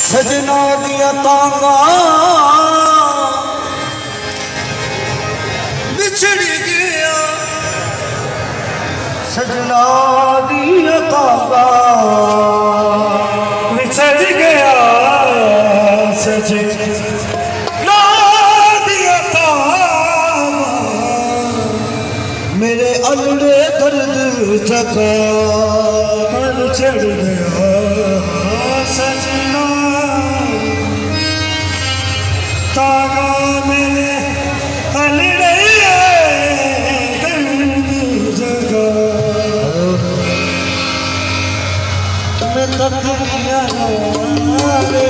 सजना दिया तांगा बिछड़ गया, सजना दिया तांगा बिछड़ गया, सजना दिया तांगा मेरे अलड़े दर्द जगा बिछड़ गया, सजना तागा मेरे अलड़े दर्द जगा। मैं तक किया रे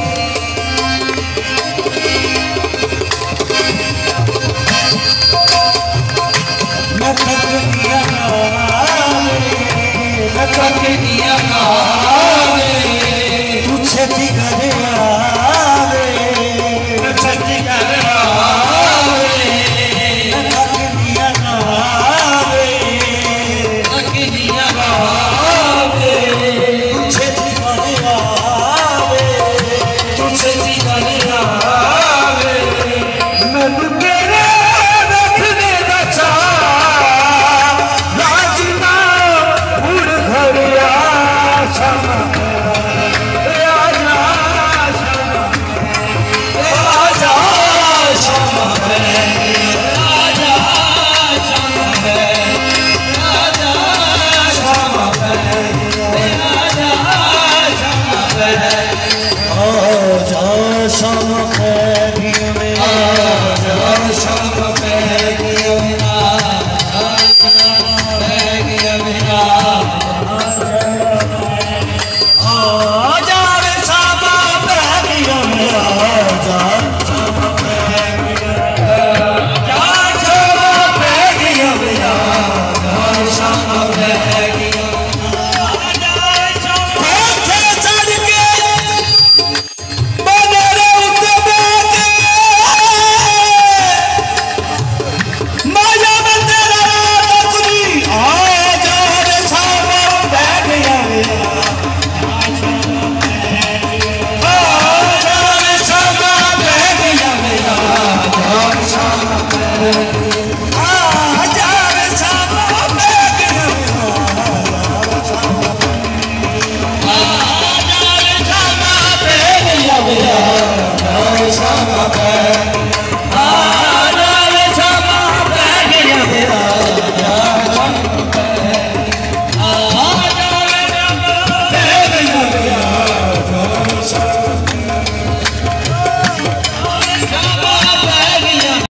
मैं तक किया रे मैं तक किया तू छेती करे आवे मैं छेती करे आवे मैं तक दिया आवे तक दिया आवे तू छेती करे आवे तू छेती करे आवे मैं तेरे रखने दा चाह राजना उड़ घड़िया क्षमा शाम